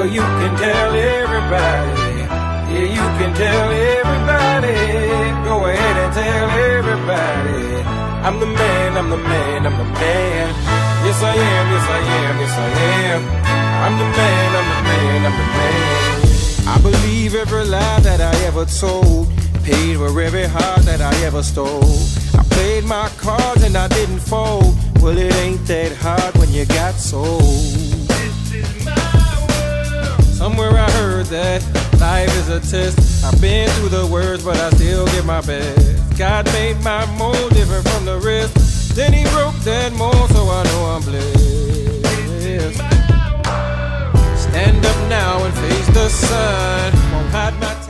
Well, you can tell everybody. Yeah, you can tell everybody. Go ahead and tell everybody. I'm the man, I'm the man, I'm the man. Yes I am, yes I am, yes I am. I'm the man, I'm the man, I'm the man. I believe every lie that I ever told. Paid for every heart that I ever stole. I played my cards and I didn't fold. Well, it ain't that hard when you got sold. This is my world. Somewhere I heard that life is a test. I've been through the worst, but I still give my best. God made my mold different from the rest. Then he broke that mold, so I know I'm blessed. Stand up now and face the sun. Won't hide my